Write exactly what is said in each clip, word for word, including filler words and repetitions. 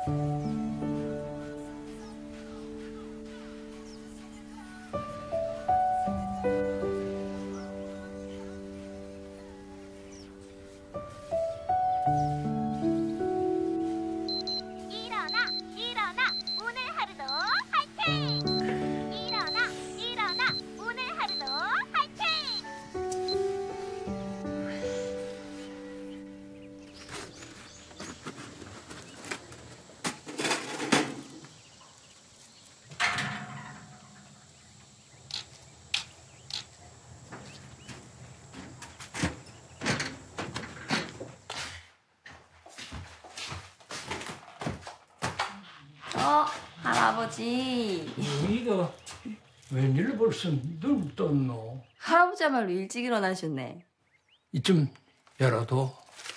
어, 할아버지. 이거 웬일 벌써 눈 떴노? 할아버지야말로 일찍 일어나셨네. 이쯤 열어도.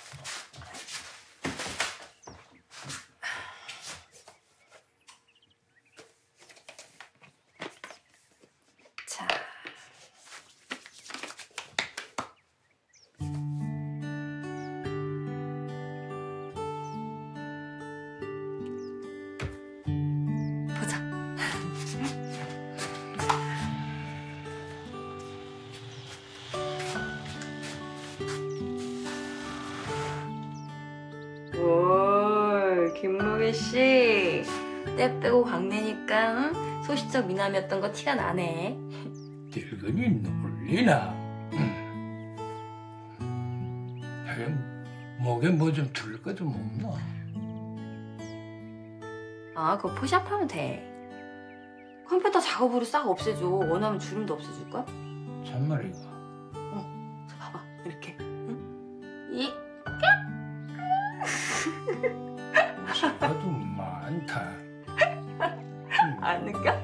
자. 보자. 올, 김무기 씨. 때 빼고 광내니까 응? 소시적 미남이었던 거 티가 나네. 늙은이 놀리나? 응. 하긴 목에 뭐 좀 들을 거 좀 없나? 아, 그거 포샵하면 돼. 컴퓨터 작업으로 싹 없애줘. 원하면 주름도 없애줄걸? 참말이가. 어, 저 봐봐. 이렇게. 응? 이. 나도 많다. 아는가?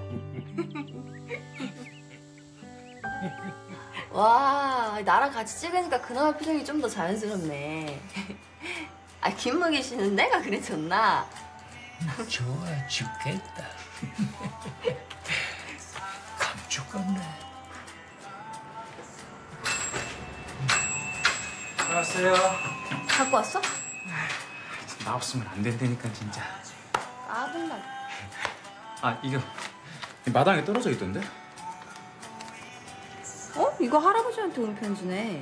와, 나랑 같이 찍으니까 그나마 표정이 좀 더 자연스럽네. 아, 김무기 씨는 내가 그랬었나? 좋아 죽겠다. 감쪽 같네. 알았어요. 갖고 왔어? 나 없으면 안 된다니까 진짜. 까불라. 아 이거 마당에 떨어져 있던데? 어? 이거 할아버지한테 온 편지네.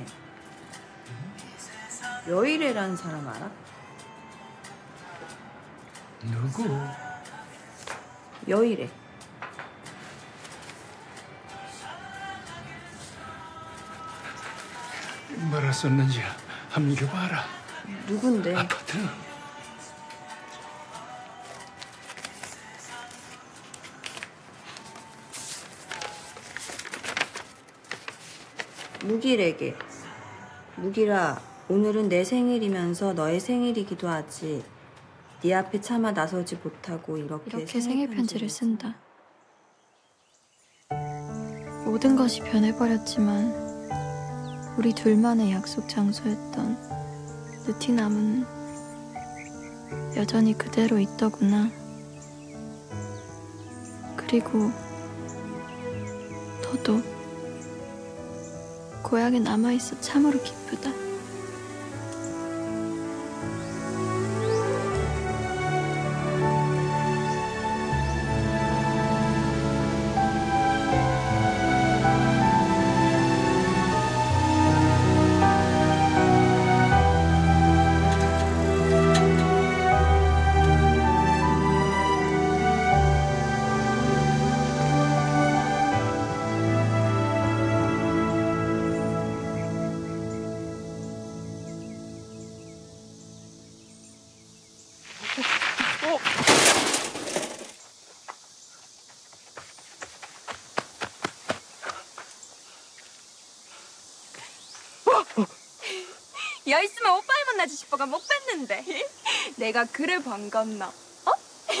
여일애라는 사람 알아? 누구? 여일애. 뭐라 썼는지 한번 읽어봐라. 누군데? 아파트. 무길에게. 무길아, 오늘은 내 생일이면서 너의 생일이기도 하지. 네 앞에 차마 나서지 못하고 이렇게, 이렇게 생일 편지를 쓴다. 모든 것이 변해버렸지만 우리 둘만의 약속 장소였던 느티나무는 여전히 그대로 있더구나. 그리고 너도 고향에 남아있어 참으로 기쁘다. 여 있으면 오빠를 만나지 싶어가 못 뵀는데 내가 그래 반갑나? 어?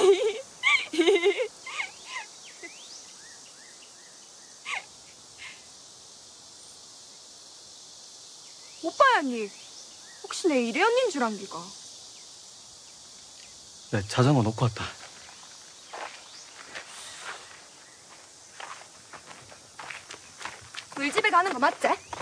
오빠야 니 혹시 내 이래 언닌 줄 안기가? 야 자전거 놓고 왔다. 우리 집에 가는 거 맞지?